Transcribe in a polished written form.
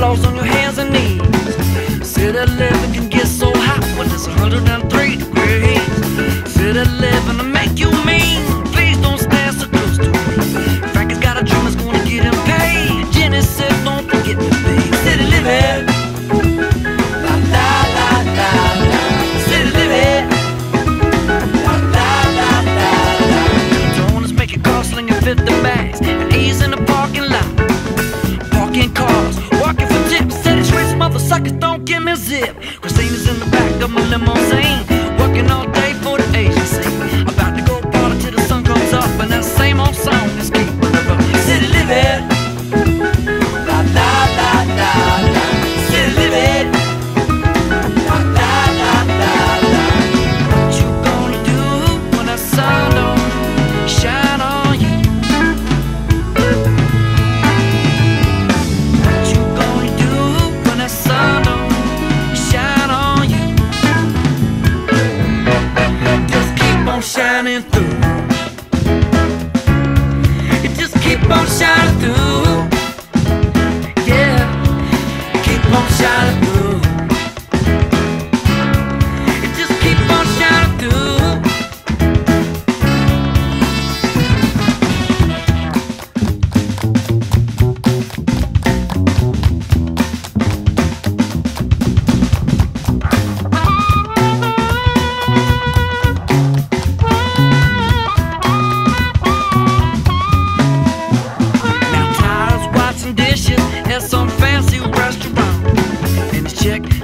falls on your hands and knees. City living can get so hot when it's 103 degrees. City living to make you mean. Please don't stand so close to me. Frankie's got a dream that's gonna get him paid. Jenny said don't forget me, babe. City living, la la la la la. City living, la la la la la. Don't let's make it cost slinging 50 bags and ease in the parking lot. Parking cars, walking for tips. City streets, motherfuckers don't give me a zip. Christina's in the back of my limousine, working all day for the agency. About to go party till the sun comes up, and that same old song is keeping it up. City living, la la la la la. City living, la la la la la. What you gonna do when that sun don't shine on you? What you gonna do when that sun don't shine on you? Just keep on shining through. You just keep on shining through. Yeah, keep on shining through. You just keep on shining through. Now Tyler's washing dishes at some fancy restaurant, and his check